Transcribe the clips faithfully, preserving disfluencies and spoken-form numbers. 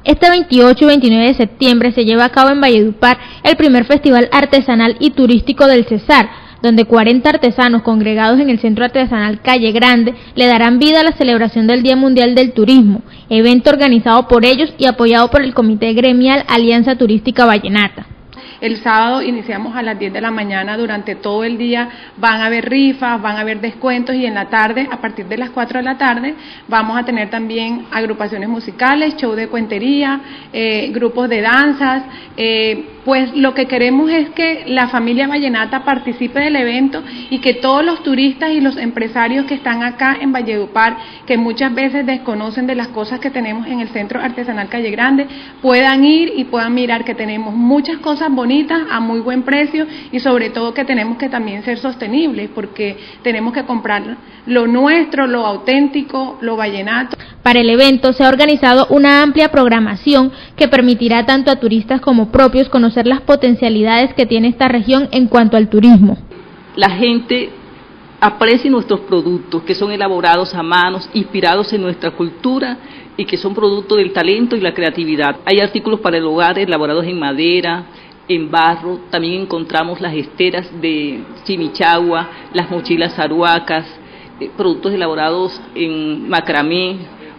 Este veintiocho y veintinueve de septiembre se lleva a cabo en Valledupar el primer Festival Artesanal y Turístico del Cesar, donde cuarenta artesanos congregados en el Centro Artesanal Calle Grande le darán vida a la celebración del Día Mundial del Turismo, evento organizado por ellos y apoyado por el Comité Gremial Alianza Turística Vallenata. El sábado iniciamos a las diez de la mañana, durante todo el día van a haber rifas, van a haber descuentos y en la tarde, a partir de las cuatro de la tarde, vamos a tener también agrupaciones musicales, show de cuentería, eh, grupos de danzas. Eh, pues lo que queremos es que la familia vallenata participe del evento y que todos los turistas y los empresarios que están acá en Valledupar, que muchas veces desconocen de las cosas que tenemos en el Centro Artesanal Calle Grande, puedan ir y puedan mirar que tenemos muchas cosas bonitas a muy buen precio y sobre todo que tenemos que también ser sostenibles, porque tenemos que comprar lo nuestro, lo auténtico, lo vallenato. Para el evento se ha organizado una amplia programación que permitirá tanto a turistas como propios conocer las potencialidades que tiene esta región en cuanto al turismo. La gente aprecia nuestros productos, que son elaborados a manos, inspirados en nuestra cultura y que son producto del talento y la creatividad. Hay artículos para el hogar elaborados en madera, en barro, también encontramos las esteras de chimichagua, las mochilas aruacas, eh, productos elaborados en macramé,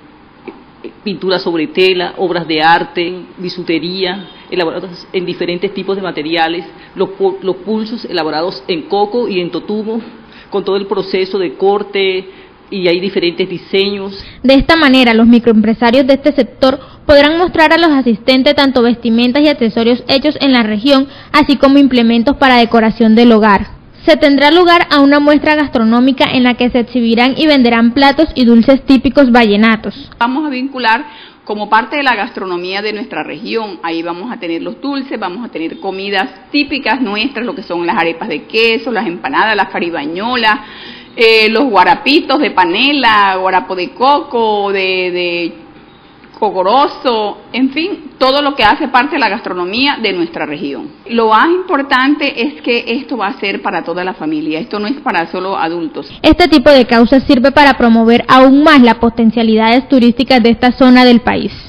eh, pintura sobre tela, obras de arte, bisutería, elaborados en diferentes tipos de materiales, los, los pulsos elaborados en coco y en totumo, con todo el proceso de corte, y hay diferentes diseños. De esta manera, los microempresarios de este sector podrán mostrar a los asistentes tanto vestimentas y accesorios hechos en la región, así como implementos para decoración del hogar. Se tendrá lugar a una muestra gastronómica en la que se exhibirán y venderán platos y dulces típicos vallenatos. Vamos a vincular como parte de la gastronomía de nuestra región. Ahí vamos a tener los dulces, vamos a tener comidas típicas nuestras, lo que son las arepas de queso, las empanadas, las caribañolas, eh, los guarapitos de panela, guarapo de coco, de, de cocoroso, en fin, todo lo que hace parte de la gastronomía de nuestra región. Lo más importante es que esto va a ser para toda la familia, esto no es para solo adultos. Este tipo de causas sirve para promover aún más las potencialidades turísticas de esta zona del país.